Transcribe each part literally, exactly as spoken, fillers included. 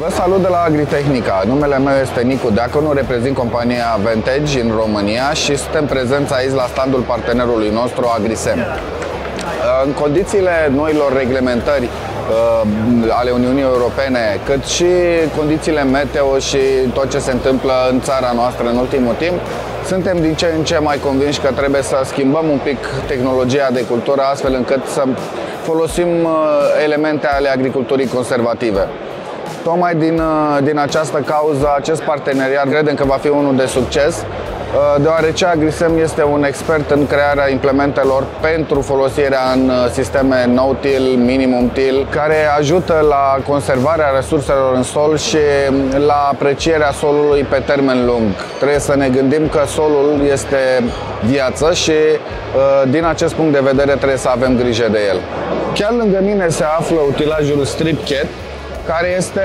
Vă salut de la Agritehnica. Numele meu este Nicu Deaconu, reprezint compania Vantage în România și suntem prezenți aici la standul partenerului nostru Agrisem. În condițiile noilor reglementări ale Uniunii Europene, cât și condițiile meteo și tot ce se întâmplă în țara noastră în ultimul timp, suntem din ce în ce mai convinși că trebuie să schimbăm un pic tehnologia de cultură astfel încât să folosim elemente ale agriculturii conservative. Tocmai din, din această cauză, acest parteneriat credem că va fi unul de succes, deoarece Agrisem este un expert în crearea implementelor pentru folosirea în sisteme no-till, minimum-till, care ajută la conservarea resurselor în sol și la aprecierea solului pe termen lung. Trebuie să ne gândim că solul este viață și din acest punct de vedere trebuie să avem grijă de el. Chiar lângă mine se află utilajul StripCat, care este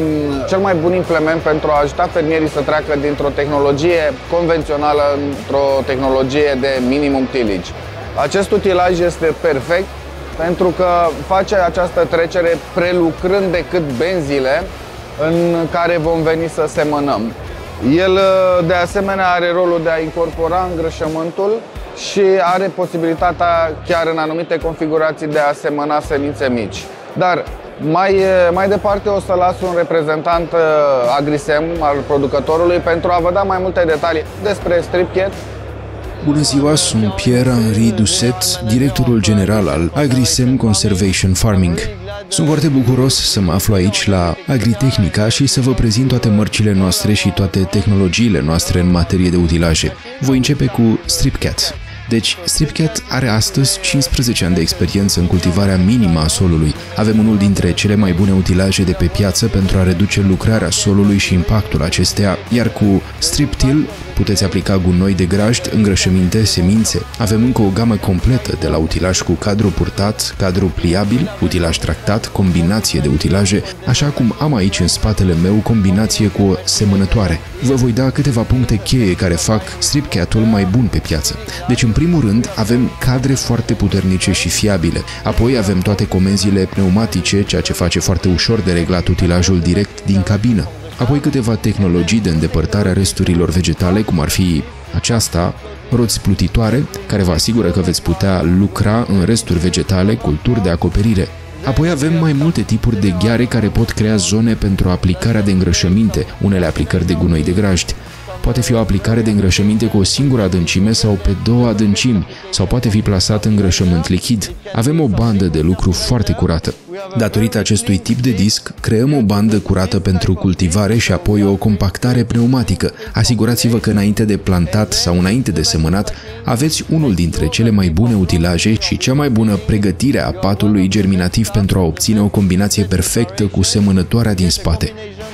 cel mai bun implement pentru a ajuta fermierii să treacă dintr-o tehnologie convențională într-o tehnologie de minimum tillage. Acest utilaj este perfect pentru că face această trecere prelucrând decât benzile în care vom veni să semănăm. El de asemenea are rolul de a incorpora îngrășământul și are posibilitatea chiar în anumite configurații de a semăna semințe mici. Dar Mai, mai departe o să las un reprezentant Agrisem al producătorului pentru a vă da mai multe detalii despre StripCat. Bună ziua, sunt Pierre-Henri Doucet, directorul general al Agrisem Conservation Farming. Sunt foarte bucuros să mă aflu aici la Agritehnica și să vă prezint toate mărcile noastre și toate tehnologiile noastre în materie de utilaje. Voi începe cu StripCat. Deci, StripCat are astăzi cincisprezece ani de experiență în cultivarea minimă a solului. Avem unul dintre cele mai bune utilaje de pe piață pentru a reduce lucrarea solului și impactul acesteia, iar cu StripTill puteți aplica gunoi de grajd, îngrășăminte, semințe. Avem încă o gamă completă de la utilaj cu cadru purtat, cadru pliabil, utilaj tractat, combinație de utilaje, așa cum am aici în spatele meu combinație cu o semănătoare. Vă voi da câteva puncte cheie care fac StripCat-ul mai bun pe piață. Deci, în primul rând, avem cadre foarte puternice și fiabile. Apoi avem toate comenzile pneumatice, ceea ce face foarte ușor de reglat utilajul direct din cabină. Apoi câteva tehnologii de îndepărtare a resturilor vegetale, cum ar fi aceasta, roți plutitoare, care vă asigură că veți putea lucra în resturi vegetale, culturi de acoperire. Apoi avem mai multe tipuri de gheare care pot crea zone pentru aplicarea de îngrășăminte, unele aplicări de gunoi de grajd. Poate fi o aplicare de îngrășăminte cu o singură adâncime sau pe două adâncimi, sau poate fi plasat îngrășământ lichid. Avem o bandă de lucru foarte curată. Datorită acestui tip de disc, creăm o bandă curată pentru cultivare și apoi o compactare pneumatică. Asigurați-vă că înainte de plantat sau înainte de semănat, aveți unul dintre cele mai bune utilaje și cea mai bună pregătire a patului germinativ pentru a obține o combinație perfectă cu semănătoarea din spate.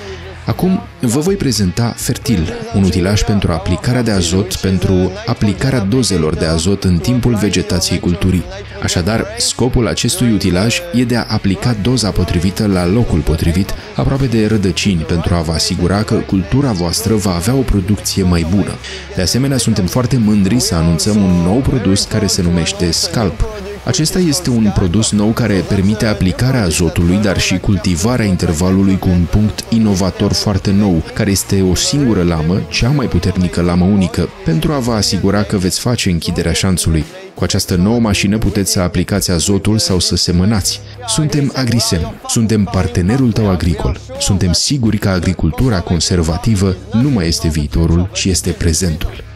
Acum vă voi prezenta Fertil, un utilaj pentru aplicarea de azot, pentru aplicarea dozelor de azot în timpul vegetației culturii. Așadar, scopul acestui utilaj e de a aplica doza potrivită la locul potrivit, aproape de rădăcini, pentru a vă asigura că cultura voastră va avea o producție mai bună. De asemenea, suntem foarte mândri să anunțăm un nou produs care se numește Scalp. Acesta este un produs nou care permite aplicarea azotului, dar și cultivarea intervalului cu un punct inovator foarte nou, care este o singură lamă, cea mai puternică lamă unică, pentru a vă asigura că veți face închiderea șanțului. Cu această nouă mașină puteți să aplicați azotul sau să semănați. Suntem Agrisem, suntem partenerul tău agricol. Suntem siguri că agricultura conservativă nu mai este viitorul, ci este prezentul.